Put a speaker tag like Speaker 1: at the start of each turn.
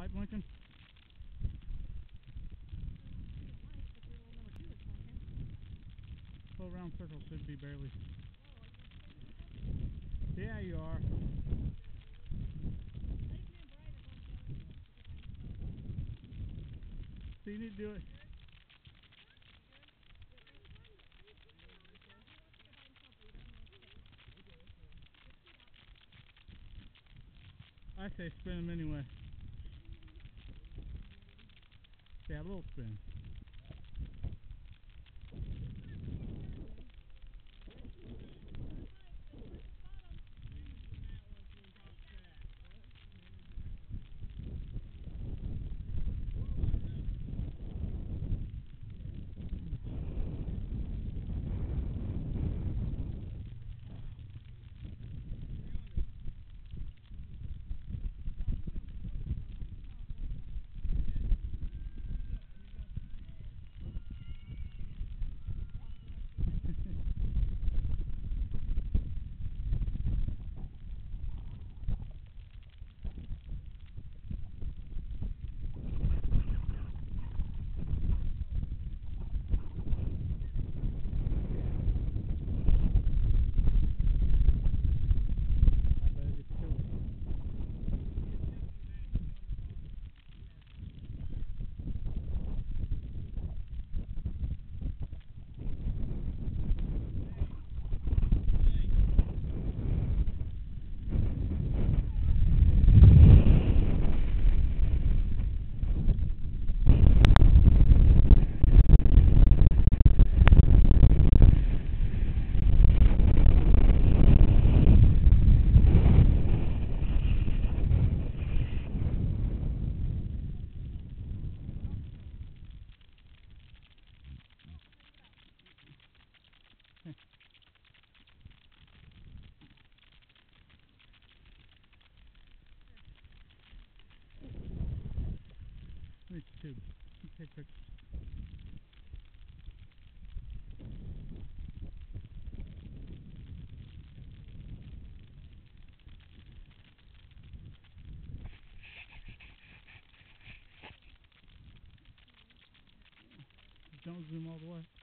Speaker 1: light blinking? Full round circle should be barely. Yeah, you are. So you need to do it. I say spin them anyway. Yeah, a little spin. Let me tube. Take pictures. Don't zoom all the way.